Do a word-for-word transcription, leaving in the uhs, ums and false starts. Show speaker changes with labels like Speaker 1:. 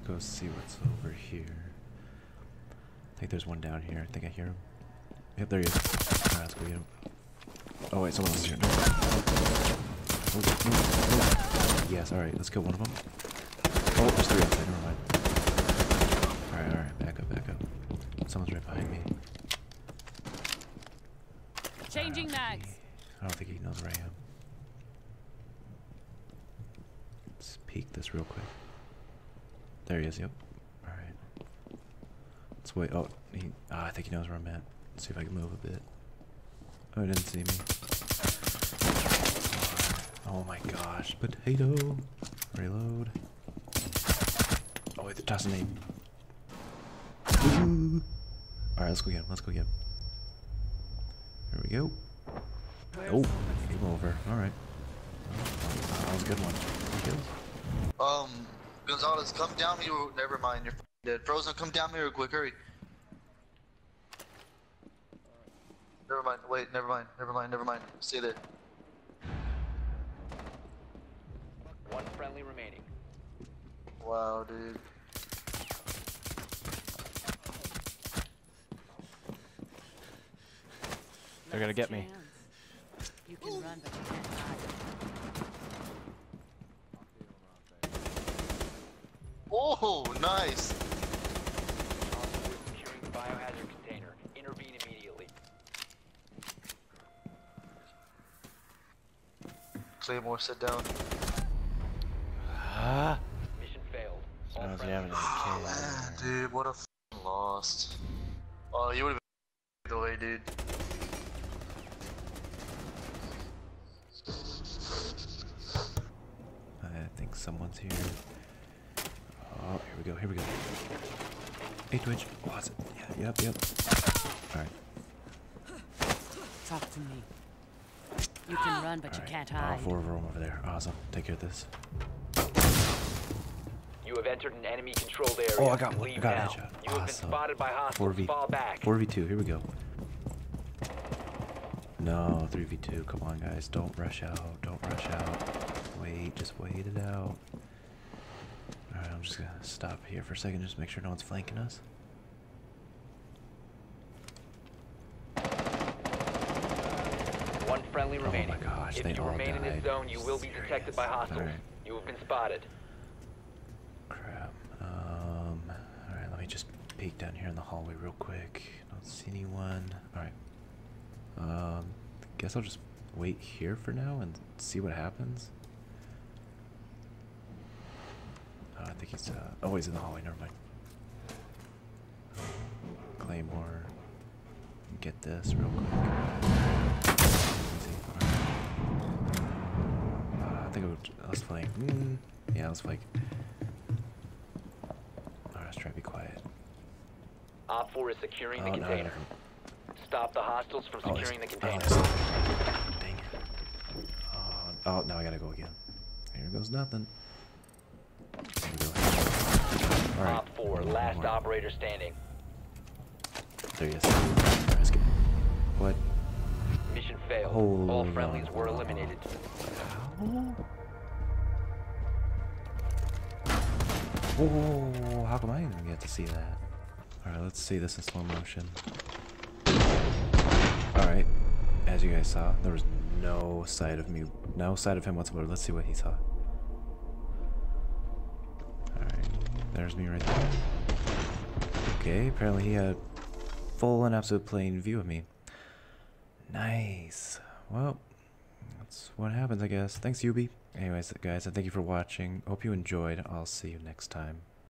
Speaker 1: go see what's over here. I think there's one down here. I think I hear him. Yep, there he is. Alright, let's go get him. Oh wait, someone else is here. No. Oh, no, no. Yes, alright, let's kill one of them. Oh, there's three outside, never mind. Alright, alright, back up, back up. Someone's right behind me.
Speaker 2: Changing mags.
Speaker 1: I don't think he knows where I am. Let's peek this real quick. There he is, yep. Alright. Let's wait. Oh, he, oh, I think he knows where I'm at. Let's see if I can move a bit. Oh, he didn't see me. Oh my gosh. Potato. Reload. Oh, wait, they're tossing me. Alright, let's go get him. Let's go get him. There we go. Oh, game over. Alright. Oh, that was a good one. Kills.
Speaker 3: Um, Gonzalez, come down here. Never mind, you're dead. Frozen, come down here real quick. Hurry. Never mind. Wait. Never mind. Never mind. Never mind. Stay there.
Speaker 4: One friendly remaining.
Speaker 3: Wow, dude.
Speaker 5: They're gonna get me.
Speaker 2: You can run, but you can't hide.
Speaker 3: Oh, nice.
Speaker 4: Securing the biohazard container. Intervene immediately.
Speaker 3: Claymore, sit down.
Speaker 5: Ah.
Speaker 4: Mission failed.
Speaker 5: So
Speaker 4: All
Speaker 5: I was
Speaker 4: friendly
Speaker 5: having a
Speaker 3: Oh,
Speaker 5: kid.
Speaker 3: man, dude, what a f lost. Oh, you would have been the way, dude.
Speaker 1: I think someone's here. Oh, here we go, here we go. Hey, Twitch. Oh, is it? Yeah, yep, yep. Alright.
Speaker 2: Talk to me. You can run, but
Speaker 1: All
Speaker 2: you
Speaker 1: right.
Speaker 2: can't
Speaker 1: Oh,
Speaker 2: hide.
Speaker 1: four of them over there. Awesome. Take care of this.
Speaker 4: You have entered an enemy controlled area.
Speaker 1: Oh, I got one. I
Speaker 4: Leave
Speaker 1: got a
Speaker 4: now.
Speaker 1: headshot.
Speaker 4: You have been
Speaker 1: Awesome.
Speaker 4: spotted by hostiles.
Speaker 1: four v
Speaker 4: Fall back.
Speaker 1: four v two. Here we go. No, three v two. Come on, guys. Don't rush out. Don't rush out. Wait. Just wait it out. Alright, I'm just gonna stop here for a second. Just make sure no one's flanking us.
Speaker 4: One friendly
Speaker 1: Oh
Speaker 4: remaining.
Speaker 1: my gosh,
Speaker 4: if
Speaker 1: they
Speaker 4: you
Speaker 1: all
Speaker 4: remain in
Speaker 1: died.
Speaker 4: this zone, you will be detected by hostiles.
Speaker 1: Alright.
Speaker 4: You have been spotted.
Speaker 1: Crap. Um. Alright, let me just peek down here in the hallway real quick. Don't see anyone. Alright. Um. Guess I'll just wait here for now and see what happens. Oh, I think he's. Uh, oh, he's in the hallway. Never mind. Claymore. Get this real quick. Easy. Alright. Uh, I think it would, let's flank. Mm, yeah, let's flank. Alright, let's try to be quiet.
Speaker 4: Op four is securing the
Speaker 1: Oh, no, I
Speaker 4: container.
Speaker 1: never-
Speaker 4: Stop the hostiles from
Speaker 1: Oh,
Speaker 4: securing the
Speaker 1: there's-
Speaker 4: container.
Speaker 1: oh, there's- dang it. Oh, oh, now I gotta go again. Here goes nothing. There we go. Alright.
Speaker 4: Op four,
Speaker 1: one more,
Speaker 4: last
Speaker 1: one more.
Speaker 4: operator standing.
Speaker 1: There he is. Alright, let's get. What?
Speaker 4: Mission failed.
Speaker 1: Hold
Speaker 4: All
Speaker 1: on,
Speaker 4: friendlies were
Speaker 1: hold on.
Speaker 4: eliminated.
Speaker 1: Oh, how come I didn't get to see that? Alright, let's see this in slow motion. Alright, as you guys saw, there was no sight of me, no sight of him whatsoever. Let's see what he saw. Alright, there's me right there. Okay, apparently he had full and absolute plain view of me. Nice. Well, that's what happens, I guess. Thanks, Yubi. Anyways, guys, I thank you for watching. Hope you enjoyed. I'll see you next time.